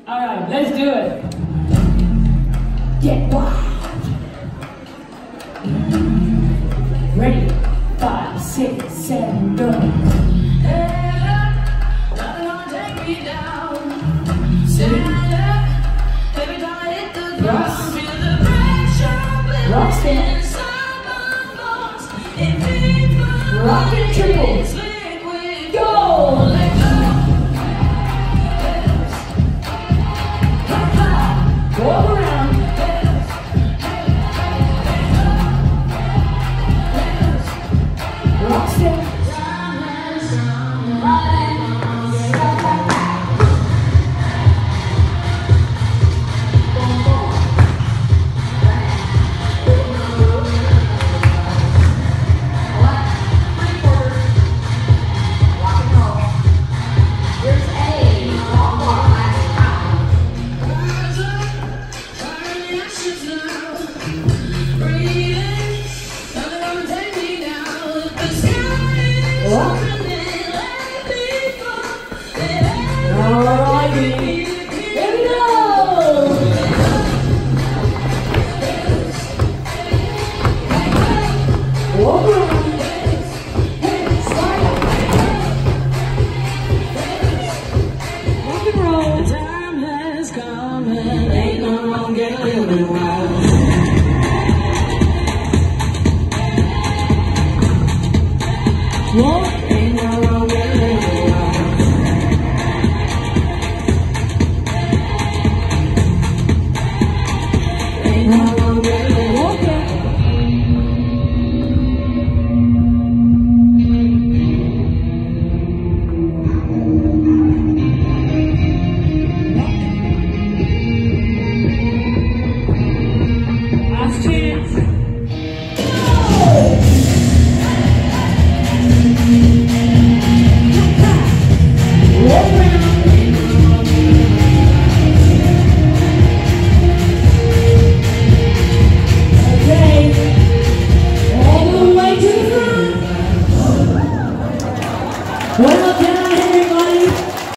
Alright, let's do it. Get wild. Ready? 5, 6, 7, go. Nothing gonna take me down. Stand up, every time I hit the ground. Feel the pressure building inside my bones. Rockin' triples.